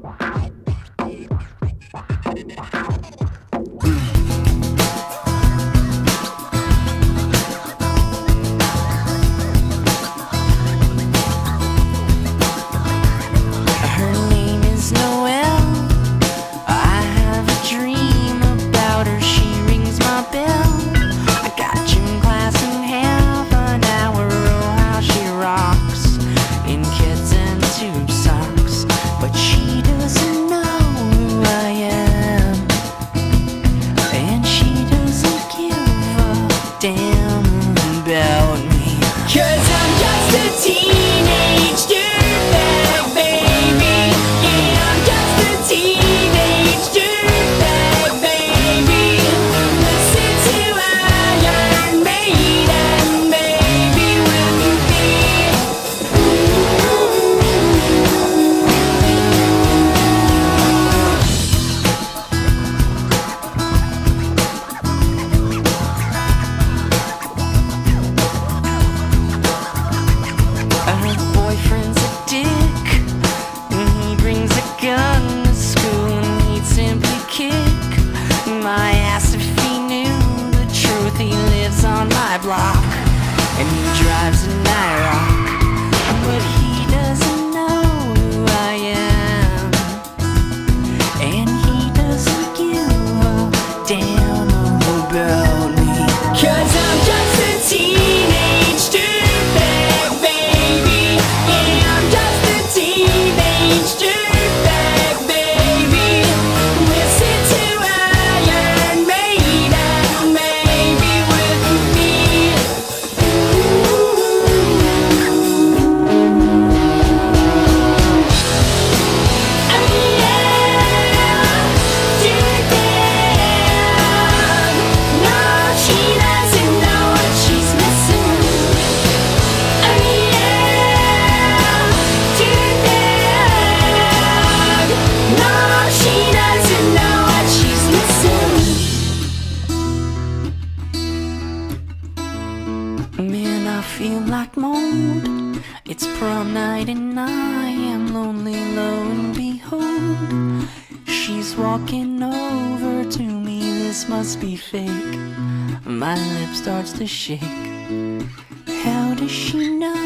Block, and he drives an IROC, but he doesn't know who I am, and he doesn't give a damn about me, 'cause I'm just a teenage dirtbag, baby. Yeah, I'm just a teenage dirtbag, baby. Listen to Iron Maiden, maybe with me. Man, I feel like mold. It's prom night and I am lonely, lo and behold, she's walking over to me. This must be fake. My lip starts to shake. How does she know